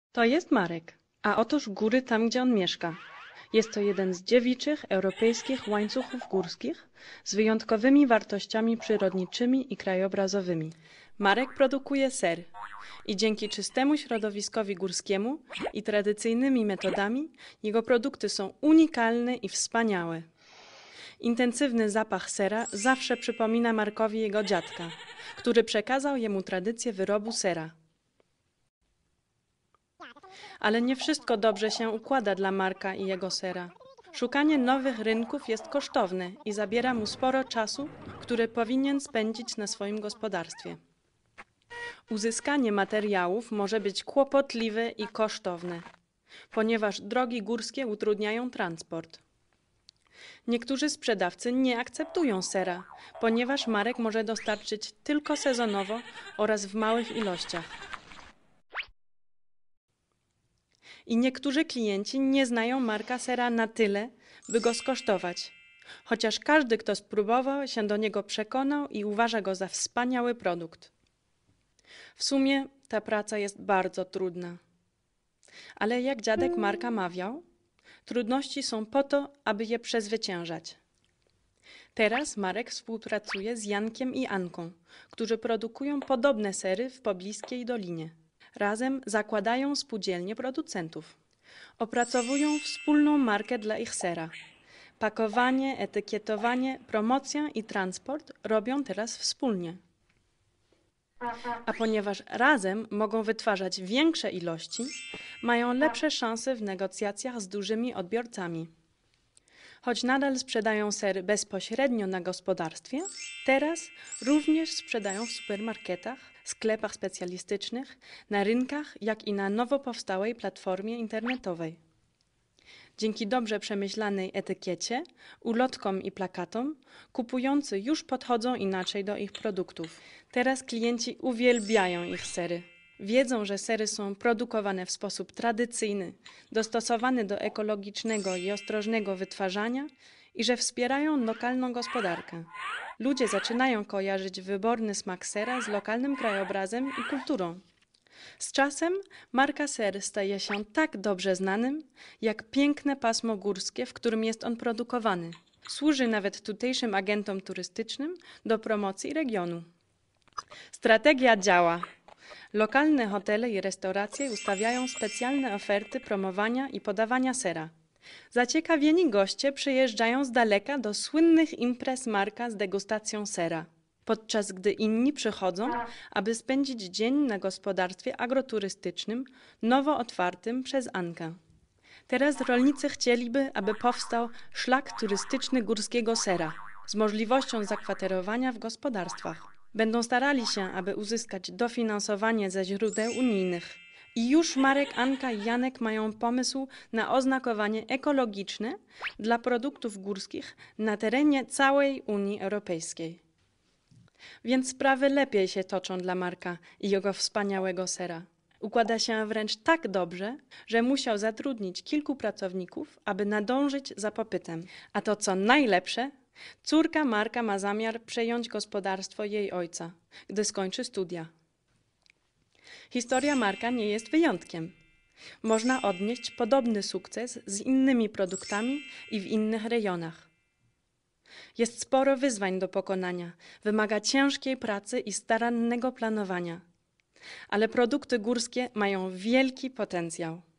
To jest Marek, a otóż góry tam, gdzie on mieszka. Jest to jeden z dziewiczych europejskich łańcuchów górskich z wyjątkowymi wartościami przyrodniczymi i krajobrazowymi. Marek produkuje ser i dzięki czystemu środowiskowi górskiemu i tradycyjnymi metodami jego produkty są unikalne i wspaniałe. Intensywny zapach sera zawsze przypomina Markowi jego dziadka, który przekazał jemu tradycję wyrobu sera. Ale nie wszystko dobrze się układa dla Marka i jego sera. Szukanie nowych rynków jest kosztowne i zabiera mu sporo czasu, który powinien spędzić na swoim gospodarstwie. Uzyskanie materiałów może być kłopotliwe i kosztowne, ponieważ drogi górskie utrudniają transport. Niektórzy sprzedawcy nie akceptują sera, ponieważ Marek może dostarczyć tylko sezonowo oraz w małych ilościach. I niektórzy klienci nie znają Marka sera na tyle, by go skosztować, chociaż każdy, kto spróbował, się do niego przekonał i uważa go za wspaniały produkt. W sumie ta praca jest bardzo trudna. Ale jak dziadek Marka mawiał, trudności są po to, aby je przezwyciężać. Teraz Marek współpracuje z Jankiem i Anką, którzy produkują podobne sery w pobliskiej dolinie. Razem zakładają spółdzielnię producentów. Opracowują wspólną markę dla ich sera. Pakowanie, etykietowanie, promocja i transport robią teraz wspólnie. A ponieważ razem mogą wytwarzać większe ilości, mają lepsze szanse w negocjacjach z dużymi odbiorcami. Choć nadal sprzedają ser bezpośrednio na gospodarstwie, teraz również sprzedają w supermarketach, sklepach specjalistycznych, na rynkach, jak i na nowo powstałej platformie internetowej. Dzięki dobrze przemyślanej etykiecie, ulotkom i plakatom, kupujący już podchodzą inaczej do ich produktów. Teraz klienci uwielbiają ich sery. Wiedzą, że sery są produkowane w sposób tradycyjny, dostosowany do ekologicznego i ostrożnego wytwarzania i że wspierają lokalną gospodarkę. Ludzie zaczynają kojarzyć wyborny smak sera z lokalnym krajobrazem i kulturą. Z czasem marka ser staje się tak dobrze znanym, jak piękne pasmo górskie, w którym jest on produkowany. Służy nawet tutejszym agentom turystycznym do promocji regionu. Strategia działa. Lokalne hotele i restauracje ustawiają specjalne oferty promowania i podawania sera. Zaciekawieni goście przyjeżdżają z daleka do słynnych imprez Marka z degustacją sera, podczas gdy inni przychodzą, aby spędzić dzień na gospodarstwie agroturystycznym nowo otwartym przez Ankę. Teraz rolnicy chcieliby, aby powstał szlak turystyczny górskiego sera z możliwością zakwaterowania w gospodarstwach. Będą starali się, aby uzyskać dofinansowanie ze źródeł unijnych. I już Marek, Anka i Janek mają pomysł na oznakowanie ekologiczne dla produktów górskich na terenie całej Unii Europejskiej. Więc sprawy lepiej się toczą dla Marka i jego wspaniałego sera. Układa się wręcz tak dobrze, że musiał zatrudnić kilku pracowników, aby nadążyć za popytem. A to co najlepsze, córka Marka ma zamiar przejąć gospodarstwo jej ojca, gdy skończy studia. Historia Marka nie jest wyjątkiem. Można odnieść podobny sukces z innymi produktami i w innych rejonach. Jest sporo wyzwań do pokonania, wymaga ciężkiej pracy i starannego planowania. Ale produkty górskie mają wielki potencjał.